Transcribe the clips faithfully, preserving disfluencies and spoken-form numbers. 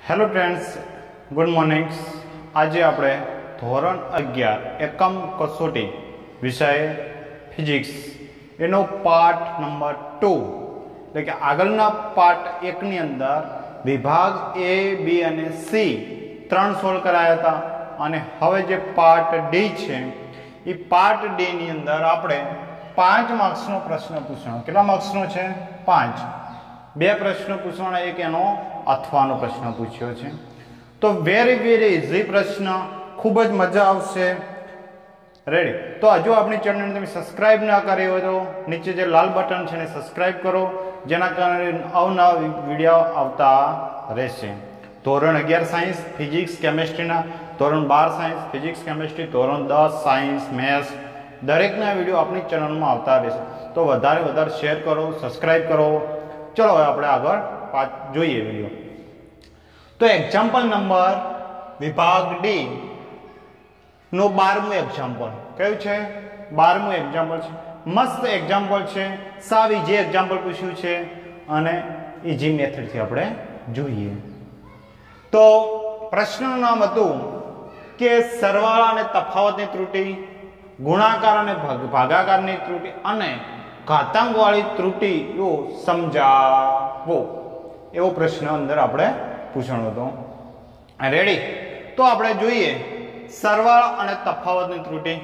Hello friends, good morning. आज આપણે ધોરણ અગિયાર એકમ કસોટી વિષય ફિઝિક્સ એનો પાર્ટ નંબર ટુ એટલે કે આગળના પાર્ટ એક ની અંદર વિભાગ એ બી અને સી ત્રણ સોલ્વ કરાયા હતા અને હવે જે પાર્ટ ડી છે એ પાર્ટ ડી ની અંદર આપણે પાંચ માર્ક્સનો પ્રશ્ન પૂછવાનો. કેટલા માર્ક્સનો છે? પાંચ. બે પ્રશ્નો પૂછવાના, એક એનો અથવાનો પ્રશ્ન પૂછ્યો છે. તો વેરી વેરી ઇઝી પ્રશ્ન, ખૂબ જ મજા આવશે. રેડી? તો હજુ આપણી ચેનલને તમે સબસ્ક્રાઇબ ના કરી હોય તો નીચે જે લાલ બટન છે એને સબસ્ક્રાઇબ કરો, જેના કારણે અવનવા વિડીયો આવતા રહેશે. ધોરણ અગિયાર સાયન્સ ફિઝિક્સ કેમેસ્ટ્રીના, ધોરણ બાર સાયન્સ ફિઝિક્સ કેમેસ્ટ્રી, ધોરણ દસ સાયન્સ મેથ્સ દરેકના વિડીયો આપણી ચેનલમાં આવતા રહેશે. તો વધારે વધારે શેર કરો, સબસ્ક્રાઇબ કરો. ચલો હવે આપણે આગળ જોઈએ વિડીયો. તો એક્ઝામ્પલ નંબર વિભાગ ડી નો બારમું એક્ઝામ્પલ કયું છે? બારમું એક્ઝામ્પલ છે. મસ્ત એક્ઝામ્પલ છે, સાવ ઈઝી એક્ઝામ્પલ પૂછ્યું છે અને ઈઝી મેથડથી આપણે જોઈએ. તો પ્રશ્નનું નામ હતું કે સરવાળા અને તફાવતની ત્રુટી, ગુણાકાર અને ભાગાકારની ત્રુટી અને ઘાતાંક વાળી ત્રુટીઓ સમજાવો. એવો પ્રશ્ન અંદર આપણે પૂછવાનો હતો. રેડી? તો આપણે જોઈએ સરવાળા અને તફાવતની ત્રુટી.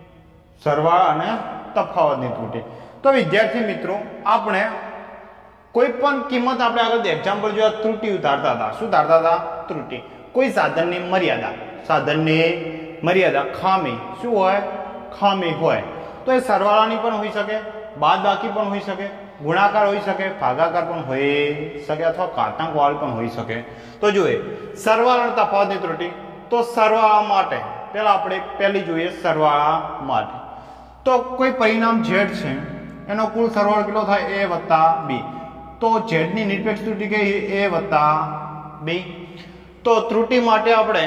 સરવાળા અને તફાવતની ત્રુટી. તો વિદ્યાર્થી મિત્રો, આપણે કોઈ પણ કિંમત આપણે આગળ એક્ઝામ્પલ જોયા, ત્રુટી ઉતારતા હતા. શું ઉતારતા હતા? ત્રુટી. કોઈ સાધનની મર્યાદા, સાધનની મર્યાદા, ખામી. શું હોય? ખામી હોય. તો એ સરવાળાની પણ હોઈ શકે, બાદબાકી પણ હોઈ શકે, ગુણાકાર હોઈ શકે, ભાગાકાર પણ હોઈ શકે અથવા ઘાતાંક વાળી પણ હોઈ શકે. તો જોઈએ સરવાળા અને તફાવતની ત્રુટી. તો સરવાળા માટે પહેલા આપણે પહેલી જોઈએ સરવાળા માટે. તો કોઈ પરિણામ z છે, એનો કુલ સરવાળો કેટલો થાય? a વત્તા b. તો z ની નિરપેક્ષ ત્રુટી કઈ? a વત્તા b. તો ત્રુટી માટે આપણે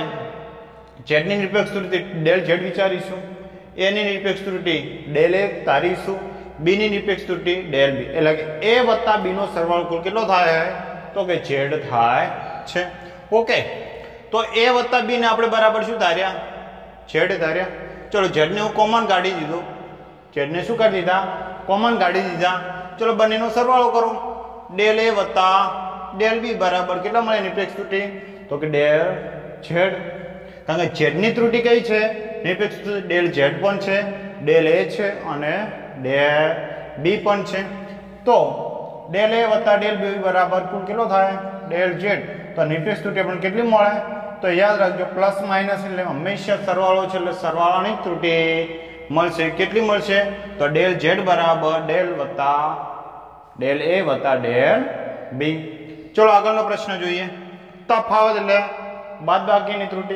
z ની નિરપેક્ષ ત્રુટી ડેલ z વિચારીશું, a ની નિરપેક્ષ ત્રુટી ડેલ a ધારીશું, b ની નિરપેક્ષ ત્રુટી ડેલ b. એટલે કે a વત્તા b નો સરવાળો કુલ કેટલો થાય? તો કે z થાય છે. ઓકે, તો a વત્તા b ને આપણે બરાબર શું ધાર્યા? z ધાર્યા. ચલો z ને હું કોમન કાઢી દીધો. z ને શું કરી દીધા? કોમન કાઢી દીધા. ચલો બંનેનો સરવાળો કરો. ડેલ a વત્તા ડેલ b બરાબર કેટલા મળે નિરપેક્ષ ત્રુટી? તો કે ડેલ z. કારણ કે z ની ત્રુટી કઈ છે? નિરપેક્ષ ત્રુટી ડેલ z પણ છે, ડેલ a છે અને ડેલ b પણ છે. તો ડેલ a વત્તા ડેલ b બરાબર કુલ કેટલો થાય? Del z. તો નિરપેક્ષ ત્રુટી પણ કેટલી મળે? તો યાદ રાખજો, પ્લસ માઇનસ એટલે હંમેશા સરવાળો છે, એટલે સરવાળાની ત્રુટી મળશે. કેટલી મળશે? તો ડેલ z બરાબર ડેલ વત્તા ડેલ a વત્તા ડેલ b. ચલો આગળનો પ્રશ્ન જોઈએ. તફાવત એટલે બાદબાકીની ત્રુટી.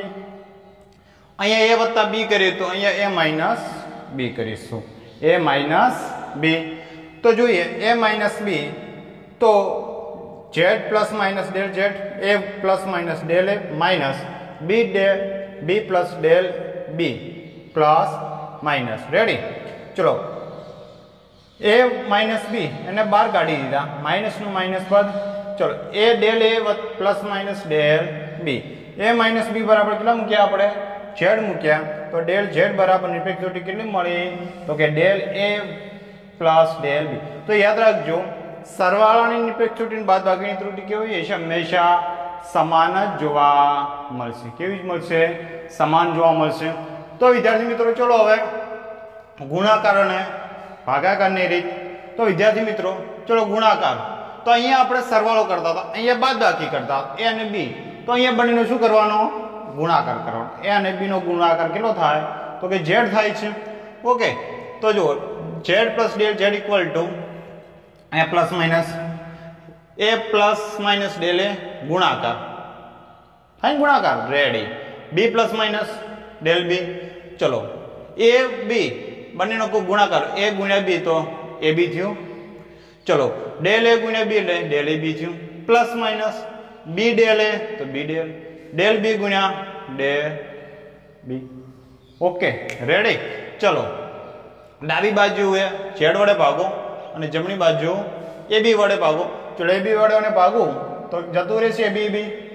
અહીંયા a વત્તા b કરીએ તો અહીંયા a માઇનસ b કરીશું. a minus b. તો જોઈએ a માઇનસ b, તો z plus minus del z, a plus minus del a minus b del b plus del b plus minus. Ready? ચલો a minus b એને બહાર કાઢી દીધા, minus નું માઇનસ પદ. ચલો a del a plus minus del b. a minus b બરાબર કેટલા મૂક્યા આપણે? z મૂક્યા. તો ડેલ z બરાબર નિરપેક્ષ ત્રુટી કેટલી મળી? તો કે del a plus del b. તો યાદ રાખજો, સરવાળાની નિરપેક્ષ ત્રુટી અને બાદબાકીની ત્રુટી કેવી હશે? હંમેશા સમાન જ જોવા મળશે. કેવી જ મળશે? સમાન જોવા મળશે. તો વિદ્યાર્થી મિત્રો, ચલો હવે ગુણાકાર અને ભાગાકારની રીત. તો વિદ્યાર્થી મિત્રો, ચલો ગુણાકાર. તો અહીંયા આપણે સરવાળો કરતા હતા, અહીંયા બાદબાકી કરતા હતા, a અને b. તો અહીંયા બંનેનો શું કરવાનો? ગુણાકાર કરવાનો. a અને b નો ગુણાકાર કેટલો થાય? તો કે z થાય છે. ઓકે, તો જુઓ z plus del z equal to અહીંયા plus minus a plus minus del a ગુણાકાર થાય, ગુણાકાર. Ready? b plus minus del b. ચલો a b બંનેનો ગુણાકાર, a ગુણ્યા b તો a b થયું. ચલો ડેલ a ગુણ્યા b એટલે ડેલ a b થયું. Plus minus b del a તો b ડેલ ડેલ b ગુણ્યા ડેલ b. Okay, ready? ચલો ડાબી બાજુ એ z વડે ભાગો અને જમણી બાજુ a b વડે ભાગો. ચલો a b વડે ભાગો તો જતું રહેશે a b b.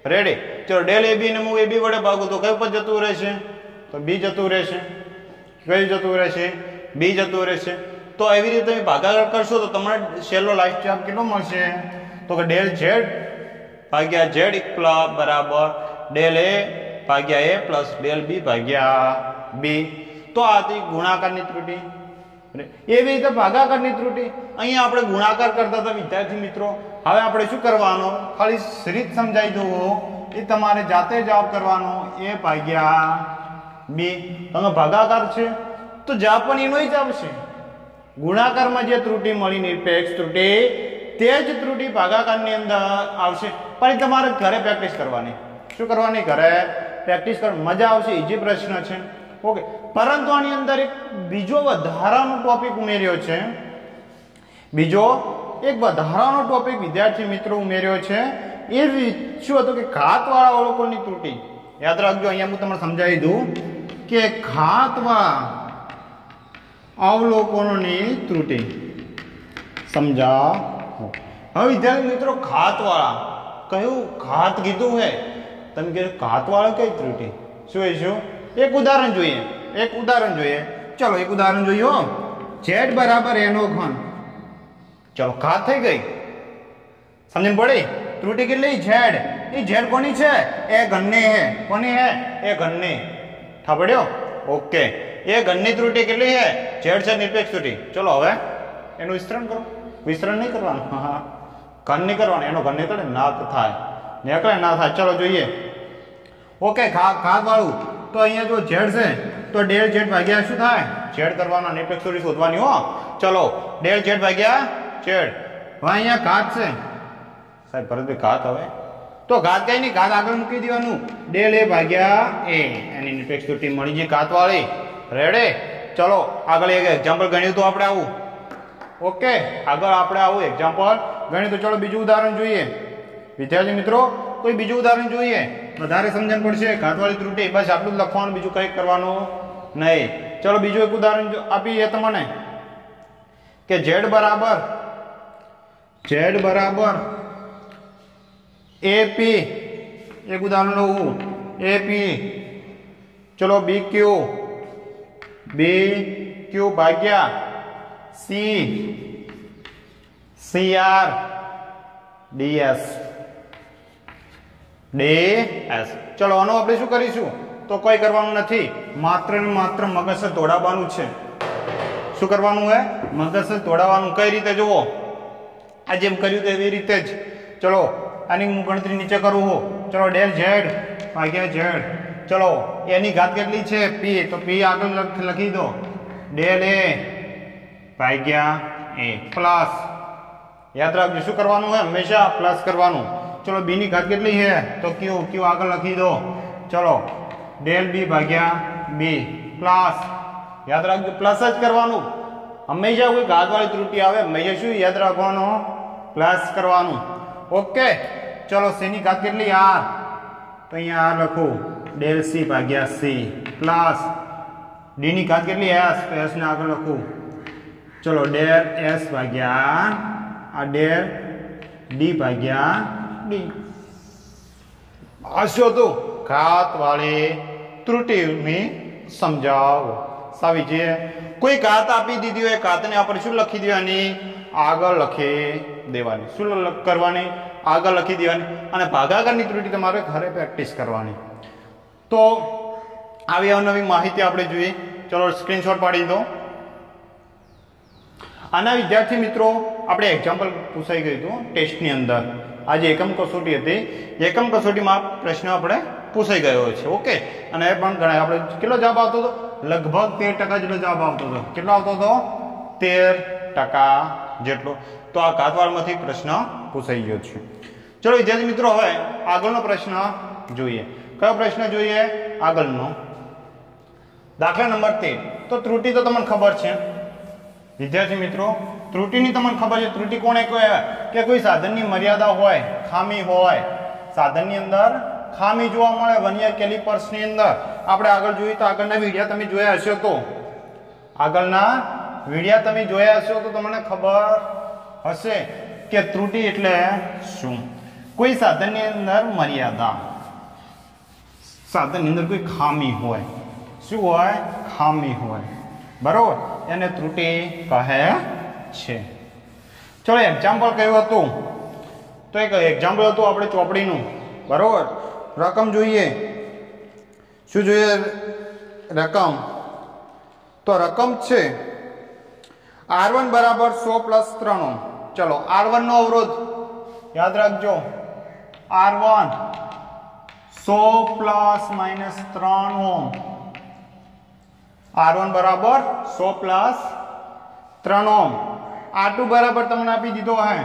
રેડી. ચલો ડેલ એ બી ને હું એ બી વડે ભાગું તો કયું પદ જતું રહેશે? તો બી જતું રહેશે. કયું જતું રહેશે? બી જતું રહેશે. તો એવી રીતે તમે ભાગાકાર કરશો તો તમને છેલ્લો લાસ્ટ જવાબ કેટલો મળશે? તો કે ડેલ ઝેડ ભાગ્યા ઝેડ ઇક્વલ બરાબર ડેલ એ ભાગ્યા એ પ્લસ ડેલ બી ભાગ્યા બી. તો આ હતી ગુણાકારની ત્રુટી. એવી રીતે ભાગાકારની ત્રુટી. અહીંયા આપણે ગુણાકાર કરતા હતા વિદ્યાર્થી મિત્રો. હવે આપણે શું કરવાનું? ખાલી રીત સમજાવી દઉં, એ તમારે જાતે જવાબ કરવાનો. એ ભાગ્યા બી. તમે ભાગાકાર છે તો જવાબ પણ એનો જ આવશે. ગુણાકારમાં જે ત્રુટી મળી નિરપેક્ષ ત્રુટી, તે જ ત્રુટી ભાગાકારની અંદર આવશે. પણ તમારે ઘરે પ્રેક્ટિસ કરવાની. શું કરવાની? ઘરે પ્રેક્ટિસ કર. મજા આવશે. ઈજી પ્રશ્ન છે. ઓકે. પરંતુ આની અંદર એક બીજો વધારાનો ટોપિક ઉમેર્યો છે. બીજો એક વધારાનો ટોપિક વિદ્યાર્થી મિત્રો ઉમેર્યો છે. એ શું હતું કે ઘાતવાળા અવલોકનની ત્રુટી. યાદ રાખજો, અહીંયા હું તમને સમજાવી દઉં કે ઘાતવાળા અવલોકનોની ત્રુટી સમજાવો. હવે વિદ્યાર્થી મિત્રો ઘાતવાળા કયું ઘાત કીધું હે? તમે કીધું ઘાતવાળા કઈ ત્રુટી? શું હોય? શું એક ઉદાહરણ જોઈએ. એક ઉદાહરણ જોઈએ. ચલો એક ઉદાહરણ જોઈએ. ઝેડ બરાબર એનો ઘન. ચલો ઘાત થઈ ગઈ. સમજણ પડી? ત્રુટી કેટલી? ઝેડ. એ ઝેડ કોની છે? એ ઘનની હે. કોની હે? એ ઘનની. થાબડ્યો? ઓકે. એ ઘનની ત્રુટી કેટલી છે? ઝેડ છે નિરપેક્ષ ત્રુટી. ચલો હવે એનું વિસ્તરણ કરો. વિસ્તરણ નહીં કરવાનું. હા હા ઘન નહીં કરવાનું. એનો ઘન નીકળે ના થાય, નીકળે ના થાય. ચલો જોઈએ. ઓકે. ઘાત ઘાત વાળું તો અહીંયા જો ઝેડ છે તો ડેલ ઝેડ ભાગ્યા શું થાય? ઝેડ કરવાના. નિરપેક્ષ ત્રુટી શોધવાની હો. ચલો ડેલ ઝેડ ભાગ્યા ઝેડ. હવે અહીંયા ઘાત છે સાહેબ. ભરતભાઈ ઘાત હવે તો ઘાત કઈ નહીં, ઘાત આગળ મૂકી દેવાનું. ડેલ એ ભાગ્યા એ, એની નિરપેક્ષ ત્રુટી મળી ગઈ ઘાત વાળી. રેડી. ચલો આગળ એક એક્ઝામ્પલ ગણ્યું તો આપણે આવું. ઓકે. આગળ આપણે આવું એક્ઝામ્પલ ગણ્યું તો ચલો બીજું ઉદાહરણ જોઈએ. વિદ્યાર્થી મિત્રો કોઈ બીજું ઉદાહરણ જોઈએ, વધારે સમજણ પડશે. ઘાતવાળી ત્રુટી બસ આટલું જ લખવાનું, બીજું કંઈ કરવાનું નહીં. ચલો બીજું એક ઉદાહરણ આપીએ તમને કે ઝેડ બરાબર ઝેડ બરાબર એપી. એક ઉદાહરણ લઉં. એપી. ચલો બી ક્યુ બી ક્યુ ભાગ્યા C C R DS DS. ચલો આનો આપણે શું કરીશું? તો કોઈ કરવાનું નથી, માત્ર ને માત્ર મગજ દોડાવવાનું છે. શું કરવાનું હે? મગજ દોડાવવાનું. કઈ રીતે જુઓ? આ જેમ કર્યું તેવી રીતે જ. ચલો આની હું ગણતરી નીચે કરું હું. ચલો ડેલ ઝેડ ભાગ્યા ઝેડ. ચલો એની ઘાત કેટલી છે? પી. તો પી આગળ લખી દો. ડેલ એ ભાગ્યા એ પ્લસ. યાદ રાખજો શું કરવાનું છે? હંમેશા પ્લસ કરવાનું. ચલો બી ની ઘાત કેટલી છે? તો ક્યુ. ક્યુ આગળ લખી દો. ચલો ડેલ બી ભાગ્યા બી પ્લસ. યાદ રાખજો પ્લસ જ કરવાનું. હંમેશા કોઈ ઘાતવાળી ત્રુટી આવે હંમેશા શું યાદ રાખવાનું? પ્લસ કરવાનું. ઓકે. ચલો સી ની ઘાત કેટલી? આર. તો અહીંયા આર લખું. ડેલ સી ભાગ્યા સી પ્લસ ડી ની ઘાત કેટલી? એસ. તો એસ ને આગળ લખું. ચલો ડેલ એસ ભાગ્યા આ ડેલ ડી ભાગ્યા ડી. આ શું હતું? ઘાતવાળી ત્રુટીની સમજાવો. સાવી છે. કોઈ ઘાત આપી દીધી હોય, ઘાતને આપણે શું લખી દેવાની? આગળ લખી દેવાની. શું કરવાની? આગળ લખી દેવાની. અને ભાગાકારની ત્રુટી તમારે ઘરે પ્રેક્ટિસ કરવાની. તો આવી અવનવી માહિતી આપણે જોઈએ. ચલો સ્ક્રીનશોટ પાડી દો. આના વિદ્યાર્થી મિત્રો આપણે એક્ઝામ્પલ પૂછાઈ ગયું હતું ટેસ્ટની અંદર. આજે એકમ કસોટી હતી. એકમ કસોટીમાં પ્રશ્ન આપણે પૂછાઈ ગયો છે. ઓકે. અને એ પણ ગણાય. આપણે કેટલો જવાબ આવતો હતો? લગભગ તેર ટકા જેટલો જવાબ આવતો હતો. કેટલો આવતો હતો? તેર ટકા જેટલો. તો આ ઘાતવાળમાંથી પ્રશ્ન પૂછાઈ ગયો છે. ચલો વિદ્યાર્થી મિત્રો હવે આગળનો પ્રશ્ન જોઈએ. કયો પ્રશ્ન જોઈએ? આગળનો દાખલા નંબર તેર. તો ત્રુટી તો તમને ખબર છે વિદ્યાર્થી મિત્રો. ત્રુટીની તમને ખબર છે. ત્રુટી કોને કહેવાય? કે કોઈ સાધનની મર્યાદા હોય, ખામી હોય. સાધનની અંદર ખામી જોવા મળે વર્નિયર કેલિપર્સની અંદર. આપણે આગળ જોઈએ તો આગળના વિડિયા તમે જોયા હશો તો આગળના વિડિયા તમે જોયા હશો તો તમને ખબર હશે કે ત્રુટી એટલે શું. કોઈ સાધનની અંદર મર્યાદા, સાધનની અંદર કોઈ ખામી હોય, શું હોય? ખામી હોય, બરોબર, એને ત્રુટિ કહે છે. ચલો એક્ઝામ્પલ કયું હતું? તો એક એક્ઝામ્પલ હતું આપણે ચોપડીનું, બરોબર. રકમ જોઈએ, શું જોઈએ? રકમ. તો રકમ છે આર વન બરાબર સો પ્લસ ત્રણ ઓમ. ચલો આર વન નો અવરોધ યાદ રાખજો, આર વન સો પ્લસ માઇનસ ત્રણ ઓમ. આર વન બરાબર સો પ્લસ ત્રણ ઓમ. આર ટુ બરાબર તમને આપી દીધો હે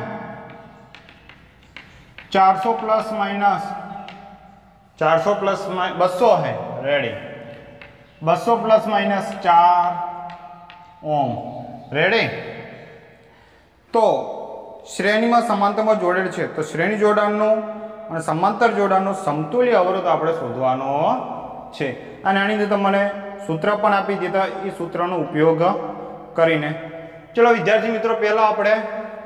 ચારસો પ્લસ માઇનસ ચારસો પ્લસ બસો है, रेडी, बसो प्लस माइनस चार ओम, रेडी. तो श्रेणी में समांतर में जोड़ेल है, तो श्रेणी जोड़ाणनो અને સમાંતર જોડાણનો સમતુલ્ય અવરોધ આપણે શોધવાનો છે. અને આની અંદર તમને સૂત્ર પણ આપી દીધા, એ સૂત્રનો ઉપયોગ કરીને. ચલો વિદ્યાર્થી મિત્રો, પહેલા આપણે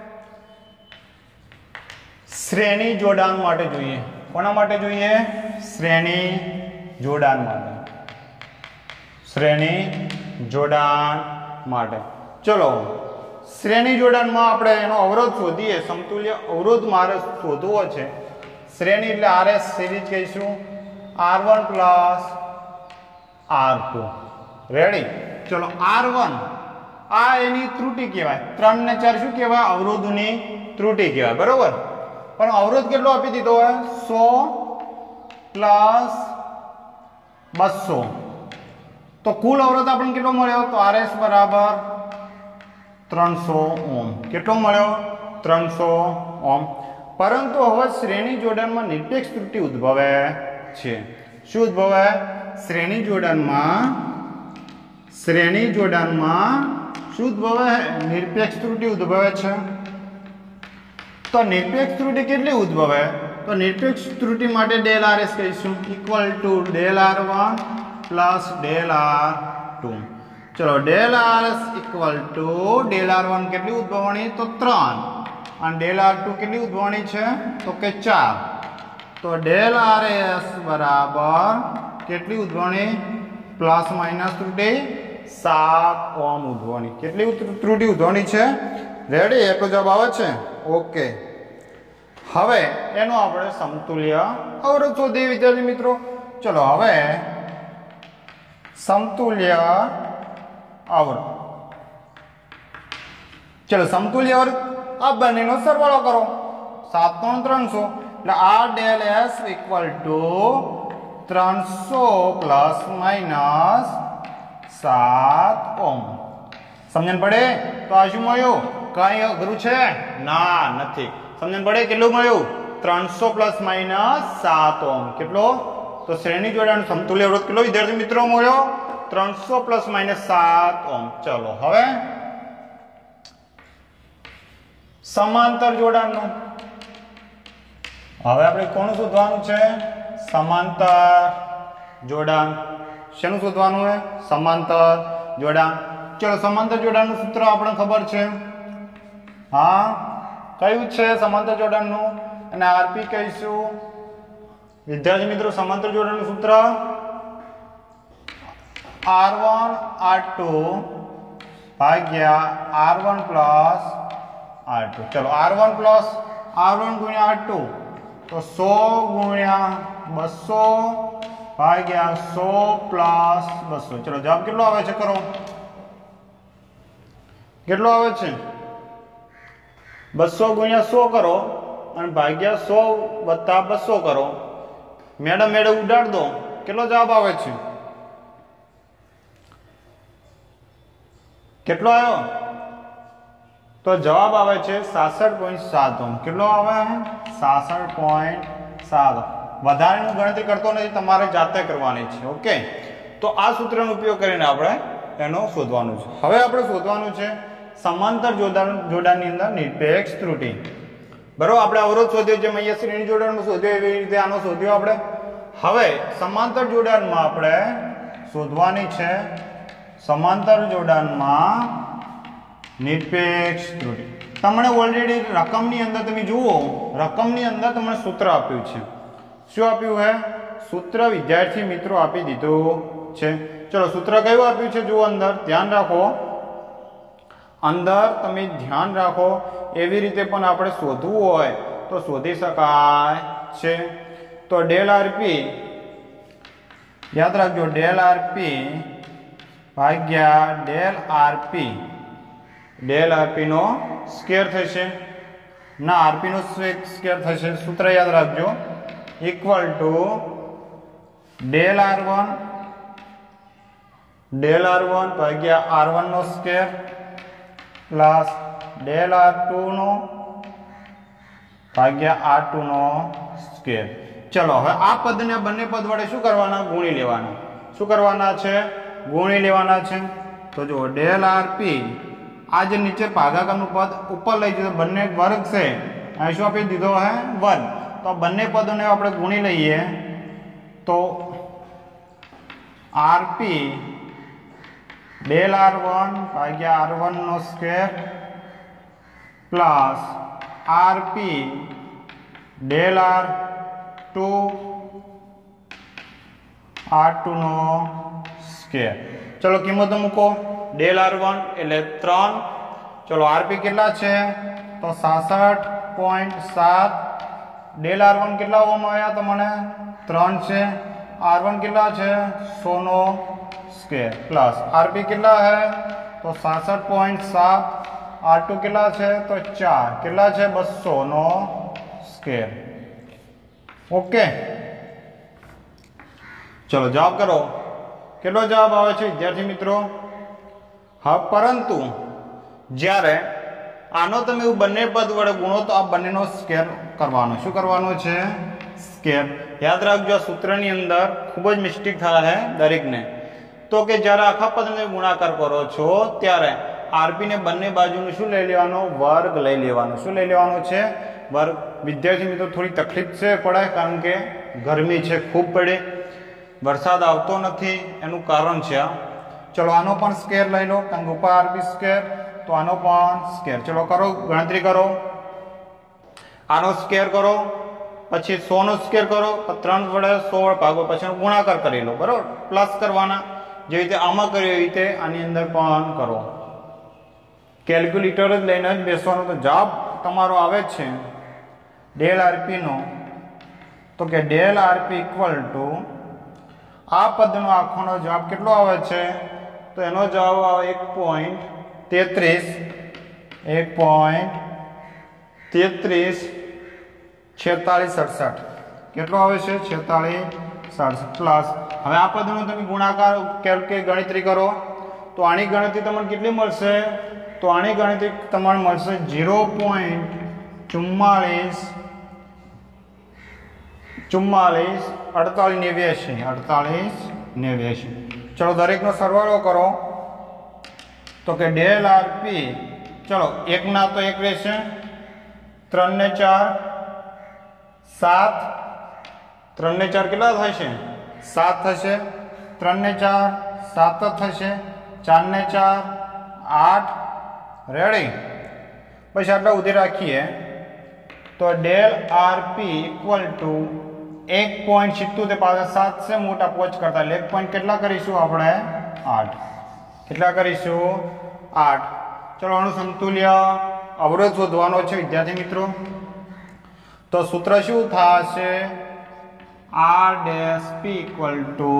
શ્રેણી જોડાણ માટે જોઈએ. કોના માટે જોઈએ? શ્રેણી જોડાણ માટે. શ્રેણી જોડાણ માટે. ચલો શ્રેણી જોડાણમાં આપણે એનો અવરોધ શોધીએ. સમતુલ્ય અવરોધ મારે શોધવો છે. શ્રેણી એટલે આરએસ સિરીઝ કહીશું, R one plus R two, ready. ચલો આર વન આ એની ત્રુટિ કહેવાય, ત્રણ ને ચાર શું કહેવાય? અવરોધની ત્રુટિ કહેવાય, બરોબર. પણ અવરોધ કેટલો આપી દીધો હોય? સો પ્લસ બસો. તો કુલ અવરોધ આપણને કેટલો મળ્યો? તો આરએસ બરાબર ત્રણસો ઓમ. કેટલો મળ્યો? ત્રણસો ઓમ. પરંતુ હવે શ્રેણી જોડાણમાં નિરપેક્ષ ત્રુટિ ઉદ્ભવે છે. શું ઉદ્ભવે? શ્રેણી જોડાણમાં શ્રેણી જોડાણમાં શું ઉદ્ભવે? નિરપેક્ષ ત્રુટિ ઉદ્ભવે છે. તો નિરપેક્ષ ત્રુટિ કેટલી ઉદ્ભવે? તો નિરપેક્ષ ત્રુટિ માટે ડેલ આરએસ કહીશું, equal to del R one plus del R two. ચલો del RS equal to del R one કેટલી ઉદ્ભવણી? તો ત્રણ. અને ડેલ આર ટુ કેટલી ઉદ્ભવણી છે? તો કે ચાર. તો ડેલ આરએસ બરાબર કેટલી ઉદ્ભવણી? પ્લસ માઇનસ ત્રુટિ સાત ઓમ ઉદ્ભવણી. કેટલી ત્રુટિ ઉદ્ભવણી છે? રેડી, એટલો જવાબ આવે છે. ઓકે. હવે એનો આપણે સમતુલ્ય અવરોધ શોધીએ વિદ્યાર્થી મિત્રો. ચલો હવે સમતુલ્ય અવરોધ. ચલો સમતુલ્ય અવરોધ આ બંનેનો સરવાળો કરો. સાત ત્રણ ત્રણસો, એટલે R del S equal to ત્રણસો પ્લસ માઇનસ સાત ઓમ. સમજણ પડે? તો આ શું મળ્યું? કઈ અઘરું છે? ના, નથી. સમજણ પડે? કેટલું મળ્યું? ત્રણસો પ્લસ માઇનસ સાત ઓમ. કેટલો? તો શ્રેણી જોડાણ સમતુલ્ય અવરોધ કેટલો વિદ્યાર્થી મિત્રો મળ્યો? ત્રણસો પ્લસ માઇનસ સાત ઓમ. ચલો હવે સમાંતર જોડાણનું. હવે આપણે કોનું શોધવાનું છે? સમાંતર જોડાણ. શેનું શોધવાનું છે? સમાંતર જોડાણ. ચલો સમાંતર જોડાણનું સૂત્ર આપણને ખબર છે. હા, કયું છે સમાંતર જોડાણનું? અને આરપી કહીશું. વિદ્યાર્થી મિત્રો સમાંતર જોડાણનું સૂત્ર આર વન આર ટુ ભાગ્યા R one plus R two. ચલો R one plus R one ગુણ્યા આર ટુ, તો સો ગુણ્યા બસો ભાગ્યા સો પ્લસ બસો. ચલો જવાબ કેટલો આવે છે? કરો, કેટલો આવે છે? બસો ગુણ્યા સો કરો અને ભાગ્યા સો વત્તા બસો કરો. મેડમ મેડમ ઉડાડ દો. કેટલો જવાબ આવે છે? કેટલો આવ્યો? તો જવાબ આવે છે સાસઠ પોઈન્ટ સાત ઓમ. કેટલો આવે? સાસઠ પોઈન્ટ સાત. વધારેની ગણતરી કરતો નથી, તમારે જાતે કરવાની છે. ઓકે, તો આ સૂત્રનો ઉપયોગ કરીને આપણે એનો શોધવાનું છે. હવે આપણે શોધવાનું છે સમાંતર જોડાણ જોડાણની અંદર નિરપેક્ષ ત્રુટિ. બરોબર, આપણે અવરોધ શોધ્યો છે, અહીંયા શ્રેણી જોડાણમાં શોધ્યો, એવી રીતે આનો શોધ્યો આપણે. હવે સમાંતર જોડાણમાં આપણે શોધવાની છે સમાંતર જોડાણમાં નિરપેક્ષ ત્રુટિ. તમને ઓલરેડી રકમની અંદર તમે જુઓ, રકમની અંદર તમને સૂત્ર આપ્યું છે. શું આપ્યું છે? સૂત્ર વિદ્યાર્થી મિત્રો આપી દીધું છે. ચલો સૂત્ર કયું આપ્યું છે જુઓ, અંદર ધ્યાન રાખો, અંદર તમે ધ્યાન રાખો. એવી રીતે પણ આપણે શોધવું હોય તો શોધી શકાય છે. તો ડેલ આરપી યાદ રાખજો, ડેલ આરપી ભાગ્યા ડેલ આરપી, ડેલ આરપી નો સ્ક્વેર થશે ના આરપી નો સ્ક્વેર થશે. સૂત્ર યાદ રાખજો, equal to del R one del R one ભાગ્યા આર વન નો square plus del R two નો ભાગ્યા આર ટુ નો સ્ક્વેર. ચલો હવે આ પદને બંને પદ વડે શું કરવાના? ગુણી લેવાના. શું કરવાના છે? ગુણી લેવાના છે. તો જો ડેલ આરપી આ જે નીચે ભાગાકારનું પદ ઉપર લઈ જશે, બંને વર્ગ છે, અહીં શું આપી દીધો હે? વર્ગ. તો બંને પદોને આપણે ગુણી લઈએ તો આરપી ડેલ આર વન ભાગ્યા આર વન નો square plus RP del R two R two નો સ્ક્વેર. ચલો કિંમતો મૂકો. ડેલ આર વન એટલે ત્રણ. ચલો આરપી કેટલા છે? તો સાસઠ પોઈન્ટ સાત. ડેલ આર વન કેટલા ઓમ આવ્યા તમને? ત્રણ છે. આર વન કેટલા છે? સો નો સ્ક્વેર પ્લસ આરપી કેટલા છે? તો સાસઠ પોઈન્ટ સાત. આર ટુ કેટલા છે? તો ચાર. કેટલા છે? બસો નો સ્ક્વેર. ઓકે, ચલો જવાબ કરો. કેટલો જવાબ આવે છે વિદ્યાર્થી મિત્રો? હા, પરંતુ જ્યારે આનો તમે બંને પદ વડે ગુણો તો આ બંનેનો સ્ક્વેર કરવાનો. શું કરવાનો છે? સ્ક્વેર. યાદ રાખજો, આ સૂત્રની અંદર ખૂબ જ મિસ્ટેક થાય છે દરેકને. તો કે જ્યારે આખા પદને ગુણાકાર કરો છો ત્યારે આરપી ને બંને બાજુનું શું લઈ લેવાનો? વર્ગ લઈ લેવાનો. શું લઈ લેવાનો છે? વર્ગ. વિદ્યાર્થી મિત્રો થોડી તકલીફ છે પડે, કારણ કે ગરમી છે ખૂબ પડે, વરસાદ આવતો નથી, એનું કારણ છે આ. ચલો આનો પણ સ્ક્વેર લઈ લો, કારણ કે ઉપર આરપી સ્ક્વેર, તો આનો પણ સ્ક્વેર. ચલો કરો, ગણતરી કરો. આનો સ્ક્વેર કરો, પછી સો નો સ્ક્વેર કરો, ત્રણ વડે સો વડે ભાગો, પછી ગુણાકાર કરી લો. બરોબર, પ્લસ કરવાના. જેવી રીતે આમાં કર્યું એવી રીતે આની અંદર પણ કરો. કેલ્ક્યુલેટર જ લઈને જ બેસવાનો. તો જવાબ તમારો આવે છે ડેલ આરપી નો, તો કે ડેલ આરપી ઇક્વલ ટુ આ પદનો આખોનો જવાબ કેટલો આવે છે? તો એનો જવાબ આવે એક પોઈન્ટ તેત્રીસ એક પોઈન્ટ તેત્રીસ છેતાલીસ સડસઠ. કેટલો આવે છે? છેતાલીસ સડસઠ પ્લસ. હવે આ પદનો તમે ગુણાકાર કે ગણતરી કરો તો આની ગણતરી તમને કેટલી મળશે? તો આની ગણતરી તમારે મળશે ઝીરો પોઈન્ટ ચુમ્માલીસ ચુમ્માલીસ અડતાલીસ નેવ્યાસી અડતાલીસ નેવ્યાસી. ચલો દરેકનો સરવાળો કરો તો કે ડેલ આરપી, ચલો એક ના તો એક રહેશે, ત્રણ ને ચાર સાત, ત્રણ ને ચાર કેટલા થશે? સાત થશે. ત્રણ ને ચાર સાત જ થશે. ચાર ને ચાર આઠ. રેડી? પછી આટલા સુધી રાખીએ તો ડેલ આરપી ઇક્વલ ટુ એક પોઈન્ટ સિત્તોતેર પાછળ સાત છે મોટા પોચ કરતા, એટલે એક પોઈન્ટ કેટલા કરીશું આપણે? આઠ. કેટલા કરીશું? આઠ. ચલો આનું સમતુલ્ય અવરોધ શોધવાનો છે વિદ્યાર્થી મિત્રો. તો સૂત્ર શું થશે? R dash P equal to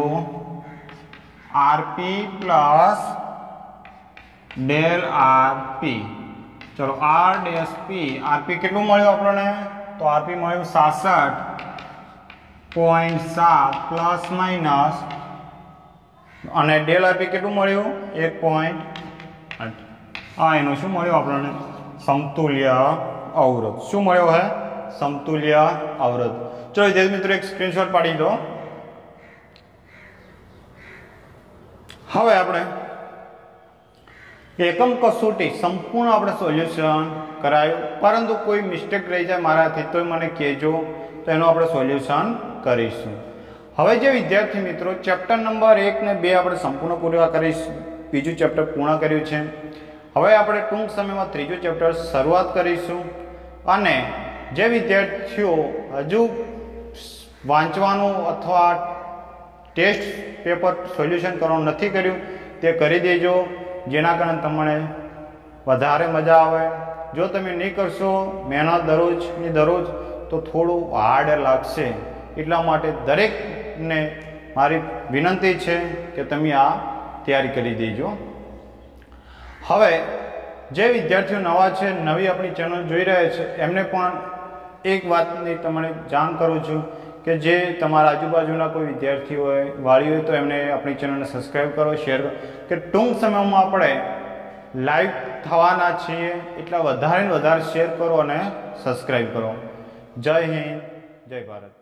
RP plus del RP. ચલો આર ડેશ પી, આરપી કેટલું મળ્યું આપણને? તો આરપી મળ્યું સાસઠ પોઈન્ટ સાત પ્લસ માઇનસ, અને ડેલ આરપી કેટલું મળ્યું? એક પોઈન્ટ આઠ. આ એનું શું મળ્યું આપણને? સમતુલ્ય અવરોધ. શું મળ્યો હે? સમતુલ્ય અવરોધ. ચલો વિદ્યાર્થી મિત્રો એક સ્ક્રીનશોટ પાડી દો. હવે આપણે એકમ કસોટી સંપૂર્ણ આપણે સોલ્યુશન કરાયું, પરંતુ કોઈ મિસ્ટેક રહી જાય મારાથી તો મને કહેજો, તો એનું આપણે સોલ્યુશન કરીશું. હવે જે વિદ્યાર્થી મિત્રો ચેપ્ટર નંબર એક ને બે આપણે સંપૂર્ણ પૂરા કરીશું, બીજું ચેપ્ટર પૂર્ણ કર્યું છે. હવે આપણે ટૂંક સમયમાં ત્રીજું ચેપ્ટર શરૂઆત કરીશું અને જે વિદ્યાર્થીઓ હજુ વાંચવાનું અથવા ટેસ્ટ પેપર સોલ્યુશન કરવાનું નથી કર્યું તે કરી દેજો, જેના કારણે તમને વધારે મજા આવે. જો તમે નહીં કરશો મહેનત દરરોજની દરરોજ તો થોડું હાર્ડ લાગશે. એટલા માટે દરેકને મારી વિનંતી છે કે તમે આ તૈયારી કરી દેજો. હવે જે વિદ્યાર્થીઓ નવા છે, નવી આપણી ચેનલ જોઈ રહ્યા છે, એમને પણ એક વાતની તમને જાણ કરું છું કે જે તમારા આજુબાજુના કોઈ વિદ્યાર્થીઓ હોય, વાળી હોય, તો એમને આપણી ચેનલને સબસ્ક્રાઈબ કરો, શેર કરો, કે ટૂંક સમયમાં આપણે લાઈવ થવાના છીએ. એટલા વધારે ને વધારે શેર કરો અને સબસ્ક્રાઈબ કરો. જય હિન્દ, જય ભારત.